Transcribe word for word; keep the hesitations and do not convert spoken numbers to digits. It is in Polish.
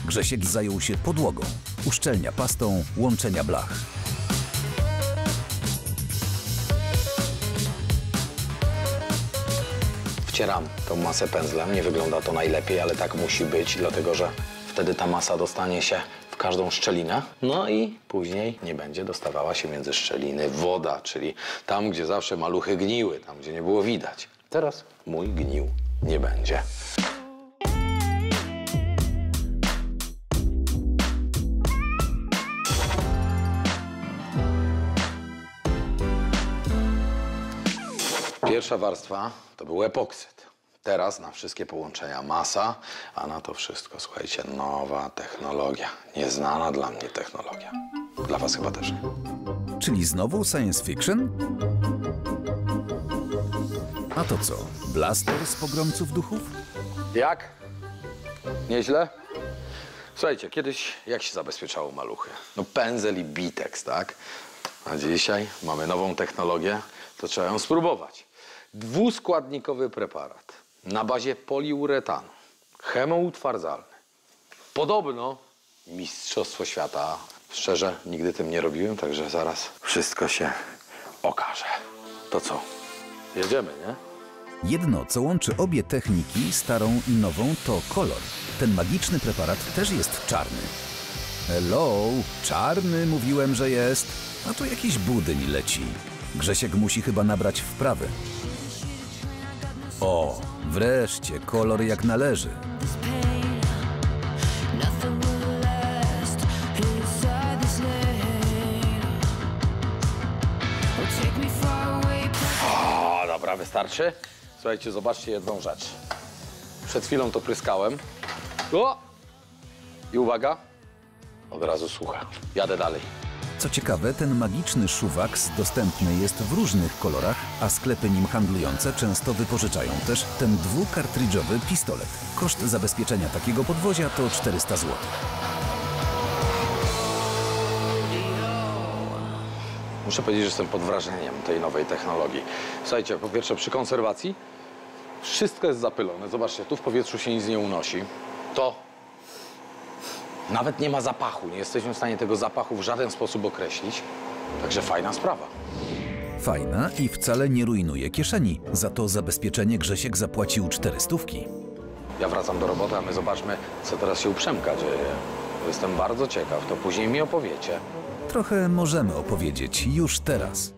Grzesiek zajął się podłogą. Uszczelnia pastą, łączenia blach. Wcieram tą masę pędzlem. Nie wygląda to najlepiej, ale tak musi być, dlatego że wtedy ta masa dostanie się w każdą szczelinę. No i później nie będzie dostawała się między szczeliny woda, czyli tam, gdzie zawsze maluchy gniły, tam, gdzie nie było widać. Teraz mój gnił nie będzie. Pierwsza warstwa to był epoksyd. Teraz na wszystkie połączenia masa, a na to wszystko, słuchajcie, nowa technologia. Nieznana dla mnie technologia. Dla was chyba też nie. Czyli znowu science fiction? A to co? Blaster z pogromców duchów? Jak? Nieźle? Słuchajcie, kiedyś jak się zabezpieczało maluchy? No pędzel i bitex, tak? A dzisiaj mamy nową technologię, to trzeba ją spróbować. Dwuskładnikowy preparat na bazie poliuretanu, chemoutwardzalny. Podobno mistrzostwo świata. Szczerze, nigdy tym nie robiłem, także zaraz wszystko się okaże. To co? Jedziemy, nie? Jedno, co łączy obie techniki, starą i nową, to kolor. Ten magiczny preparat też jest czarny. Hello, czarny mówiłem, że jest. A tu jakiś budyń leci. Grzesiek musi chyba nabrać wprawy. O, wreszcie, kolor jak należy. O, dobra, wystarczy. Słuchajcie, zobaczcie jedną rzecz. Przed chwilą to pryskałem. O! I uwaga, od razu suche. Jadę dalej. Co ciekawe, ten magiczny Szuwax dostępny jest w różnych kolorach, a sklepy nim handlujące często wypożyczają też ten dwukartridżowy pistolet. Koszt zabezpieczenia takiego podwozia to czterysta złotych. Muszę powiedzieć, że jestem pod wrażeniem tej nowej technologii. Słuchajcie, po pierwsze przy konserwacji wszystko jest zapylone. Zobaczcie, tu w powietrzu się nic nie unosi. To nawet nie ma zapachu. Nie jesteśmy w stanie tego zapachu w żaden sposób określić. Także fajna sprawa. Fajna i wcale nie rujnuje kieszeni. Za to zabezpieczenie Grzesiek zapłacił cztery stówki. Ja wracam do roboty, a my zobaczmy, co teraz się u Przemka dzieje. Jestem bardzo ciekaw, to później mi opowiecie. Trochę możemy opowiedzieć już teraz.